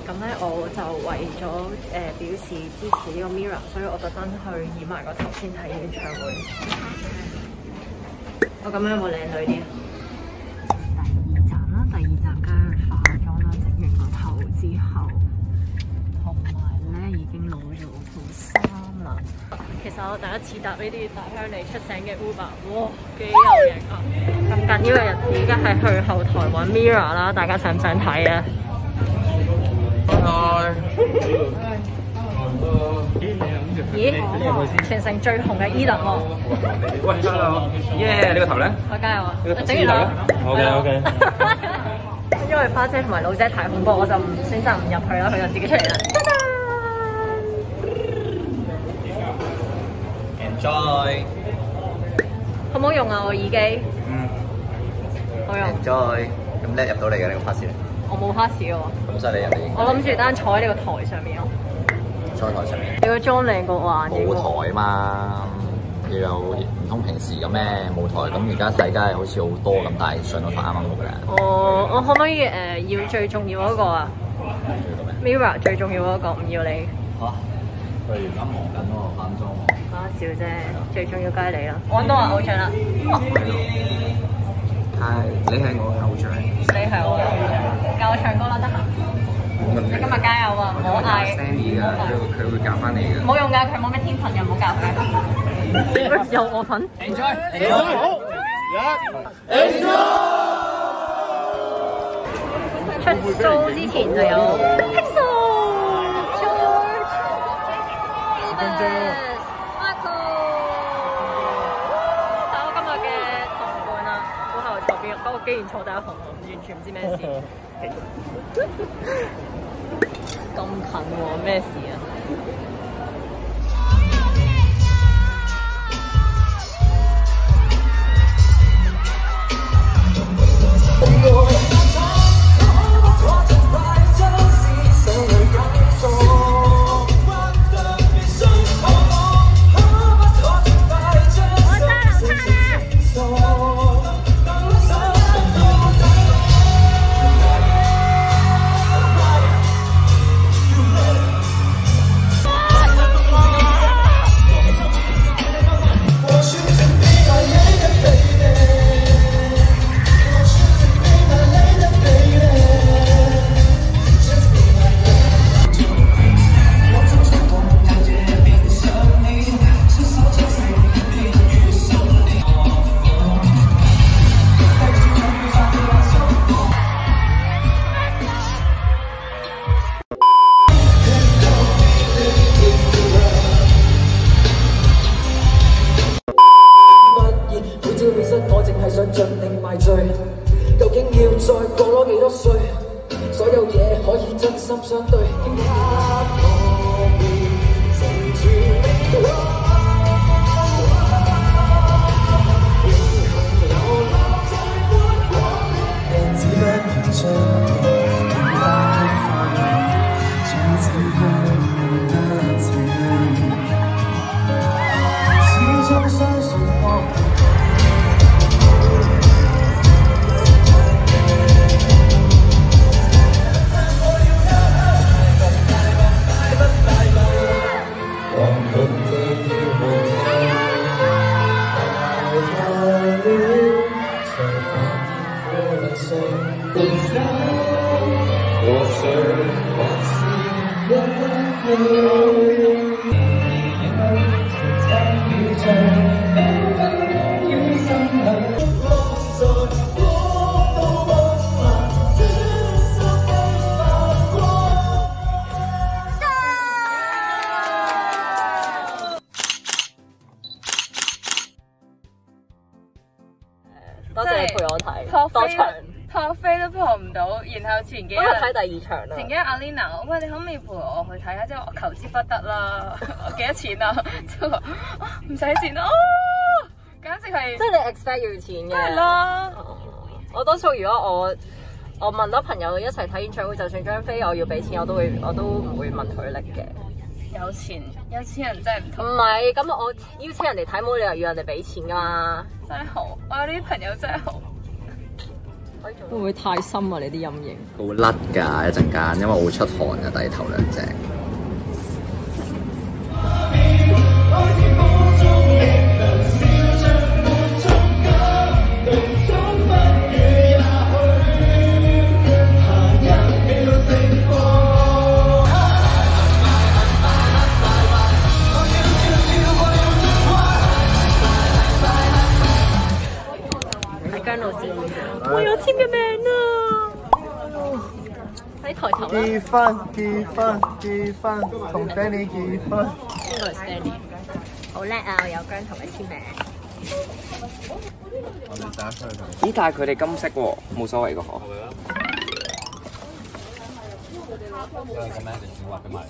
咁咧我就為咗表示支持呢個 Mirror， 所以我特登去染埋個頭先睇演唱會。我咁樣有冇靚女啲啊？第二站啦，第二站梗係化妝啦，整完個頭之後，同埋咧已經攞咗套衫啦。其實我第一次搭呢啲大鄉里出醒嘅 Uber， 哇，幾有型啊！咁緊要嘅日子，而家係去後台揾 Mirror 啦，大家想唔想睇啊？咦？全城最紅嘅 Eden 喎！ 喂 ，hello， 耶！呢個頭咧？ 我加油啊！整完啦。 OK。 因為花姐同埋老姐太恐怖，我就唔選擇唔入去啦，佢就自己出嚟啦。 Enjoy。 好唔好用啊？我耳機。好用。 Enjoy。咁叻入到嚟嘅呢個 pass 咧？ 我冇 pass 嘅喎。 咁犀利人哋。 我諗住單坐喺呢個台上面咯。 坐喺台上面。 你個妝靚過環境。 舞台嘛，要有唔通平時咁咩舞台？咁而家睇梗係好似好多咁，但係上到台啱啱好嘅。 我可唔可以要最重要嗰個啊 ？Mirror 最重要嗰個唔要你。 嚇！佢而家忙緊喎，翻妝喎。 講笑啫，最重要梗係你啦！我揾到我偶像啦。 係，你係我嘅偶像。 你係我嘅偶像，教我唱歌啦，得閒。你今日加油啊！唔好嗌。 Sandy 㗎，佢會教翻你嘅。 冇用㗎，佢冇咩天分嘅，唔好教佢。有我份。Enjoy。好。出 show 之前就有 Pixel、George、Davis、Michael。但我今日嘅同伴啦，估下我坐邊？不過既然坐第一行，我完全唔知咩事。咁近喎，咩事啊？ 我淨係想盡力賣醉，究竟要再過多幾多歲？所有嘢可以真心相對。 多謝你陪我睇，多場撲飛都撲唔到，然後前幾日睇第二場啦。 前幾日阿 Lina， 喂，你可唔可以陪我去睇下？即係我求之不得啦，幾多錢啊？之後話唔使錢啊，簡直係即係你 expect 要錢嘅。 係啦。 我多數如果我問到朋友一齊睇演唱會，就算張飛我要俾錢，我都唔會問佢拎嘅。 有錢人真係唔同。 唔係，咁我邀請人哋睇，冇理由要人哋俾錢㗎嘛。 真係好，我有啲朋友真係好。 會唔會太深啊？你啲陰影會甩㗎一陣間，因為我會出汗啊，低頭兩隻。 姜老師，我有簽嘅名啊！喺抬頭啦！ 結婚，同 Stanley 結婚。 呢個係 Stanley， 好叻啊！我有姜同你簽名。 我哋打出去同。 咦？但係佢哋金色喎，冇所謂㗎嗬。 個咩就小畫嘅埋。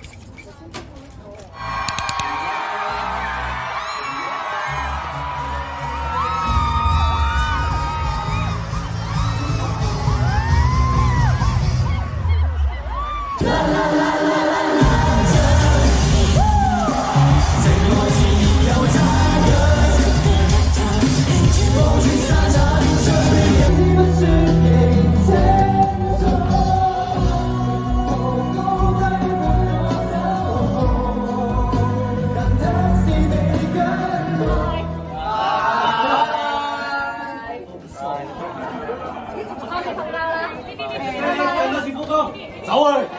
走去。